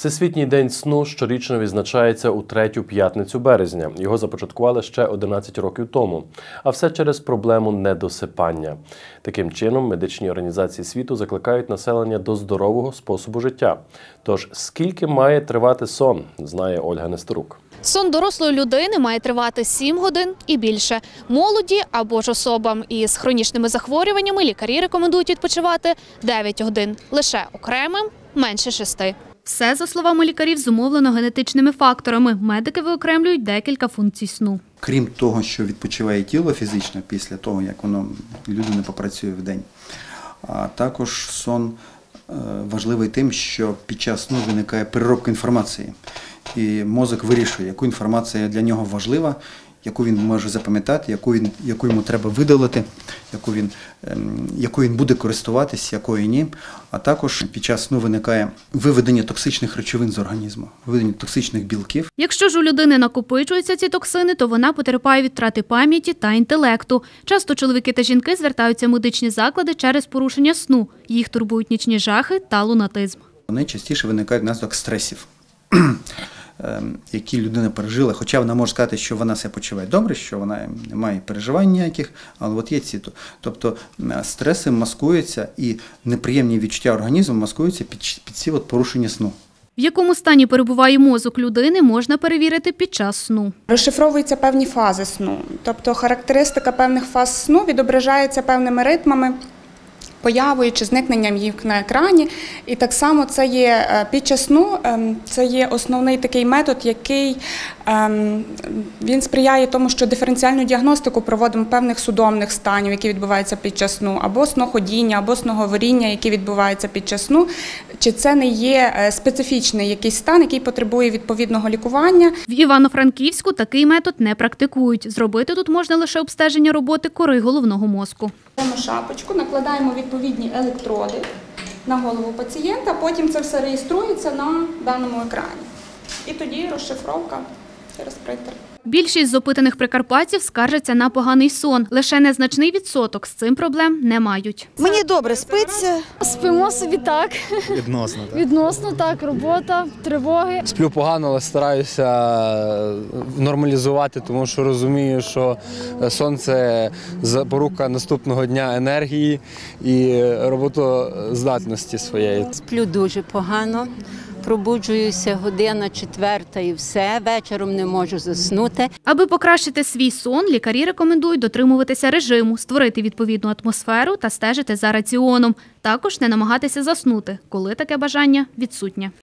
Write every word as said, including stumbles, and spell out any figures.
Всесвітній день сну щорічно відзначається у третю п'ятницю березня. Його започаткували ще одинадцять років тому. А все через проблему недосипання. Таким чином, медичні організації світу закликають населення до здорового способу життя. Тож, скільки має тривати сон, знає Ольга Нестерук. Сон дорослої людини має тривати сім годин і більше. Молоді або ж особам із хронічними захворюваннями лікарі рекомендують відпочивати дев'ять годин. Лише окремим – менше шести. Все, за словами лікарів, зумовлено генетичними факторами. Медики виокремлюють декілька функцій сну. Крім того, що відпочиває тіло фізично після того, як воно людина попрацює в день, а також сон важливий тим, що під час сну виникає переробка інформації. І мозок вирішує, яку інформація для нього важлива, яку він може запам'ятати, яку, він, яку йому треба видалити, яку він, яку він буде користуватись, якою ні. А також під час сну виникає виведення токсичних речовин з організму, виведення токсичних білків. Якщо ж у людини накопичуються ці токсини, то вона потерпає від втрати пам'яті та інтелекту. Часто чоловіки та жінки звертаються в медичні заклади через порушення сну. Їх турбують нічні жахи та лунатизм. Вони частіше виникають внаслідок стресів, які людина пережила, хоча вона може сказати, що вона себе почуває добре, що вона не має переживань ніяких, але от є ці. Тобто стреси маскуються і неприємні відчуття організму маскуються під, під ці от порушення сну. В якому стані перебуває мозок людини, можна перевірити під час сну. Розшифровуються певні фази сну, тобто характеристика певних фаз сну відображається певними ритмами, появою чи зникненням їх на екрані. І так само це є під час сну, це є основний такий метод, який він сприяє тому, що диференціальну діагностику проводимо певних судомних станів, які відбуваються під час сну, або сноходіння, або сноговоріння, які відбуваються під час сну. Чи це не є специфічний якийсь стан, який потребує відповідного лікування. В Івано-Франківську такий метод не практикують. Зробити тут можна лише обстеження роботи кори головного мозку. Беремо шапочку, накладаємо відповідні електроди на голову пацієнта, потім це все реєструється на даному екрані. І тоді розшифровка через принтер. Більшість з опитаних прикарпатців скаржаться на поганий сон. Лише незначний відсоток з цим проблем не мають. Мені добре спиться. Спимо собі так. Відносно, так? Відносно так, робота, тривоги. Сплю погано, але стараюся нормалізувати, тому що розумію, що сон – це запорука наступного дня енергії і роботоздатності своєї. Сплю дуже погано. Пробуджуюся година четверта і все, вечором не можу заснути. Аби покращити свій сон, лікарі рекомендують дотримуватися режиму, створити відповідну атмосферу та стежити за раціоном. Також не намагатися заснути, коли таке бажання відсутнє.